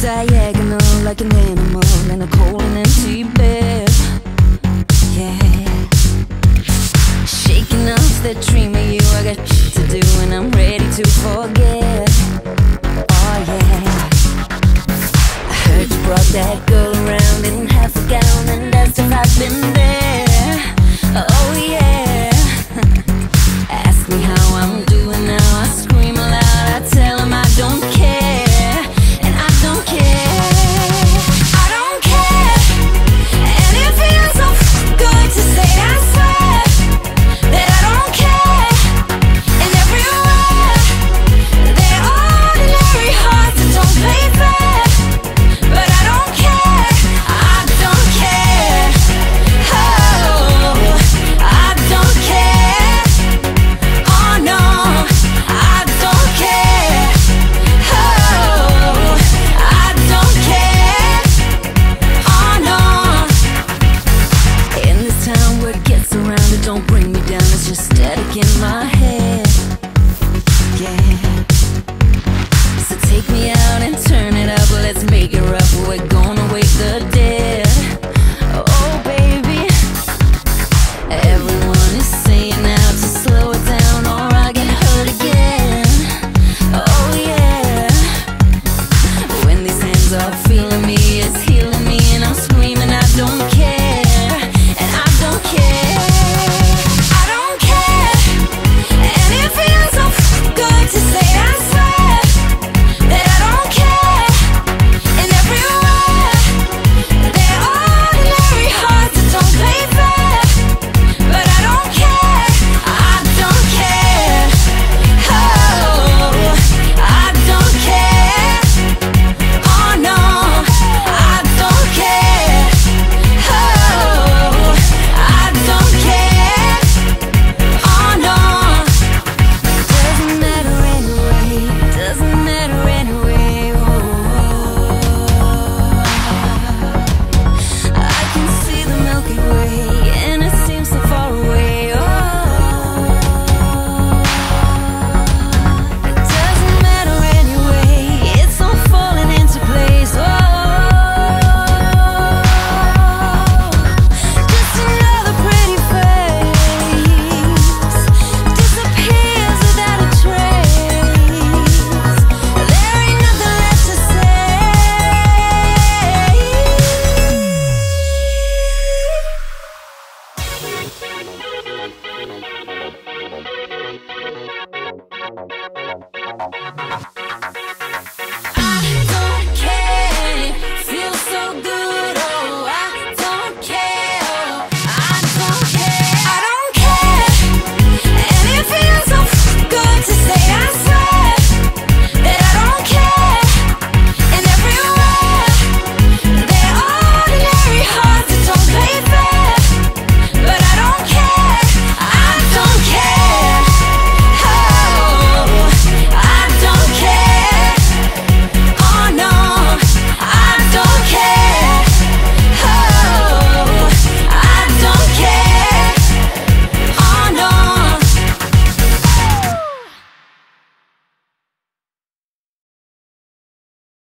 diagonal like an animal in a cold and empty bed. Yeah, shaking off that dream of you. I got shit to do and I'm ready to forget. Oh yeah, I heard you brought that girl around in half a gown and asked if I've been there. Oh yeah, ask me how I'm doing now. I scream aloud, I tell him I don't care, and I don't care. I don't care, and it feels so good to say I swear that I don't care. And everywhere they're ordinary hearts that don't play fair, but I don't care. I don't care. Oh, I don't care. Oh no, I don't care. Oh, I don't care. Oh no. In this town where it gets around, it don't bring me down, it's just static in my head. Yeah, so take me out and turn it up, let's make it rough. We're gonna wake the dead. Oh baby, everyone is saying now to slow it down or I get hurt again. Oh yeah, when these hands are feeling me, it's healing me, and I'm screaming I don't care, and I don't care. I don't care, and it feels so good to say I swear that I don't care. And everywhere they're ordinary hearts that don't play fair, but I don't care. I don't care. Oh, I don't care. Oh no, I don't care. Oh, I don't care. Oh no, doesn't matter anyway. Doesn't matter anyway. Oh, I can see the Milky Way and it seems so far away. Oh, it doesn't matter anyway. It's all falling into place. Oh, just another pretty face disappears without a trace. There ain't nothing left to say.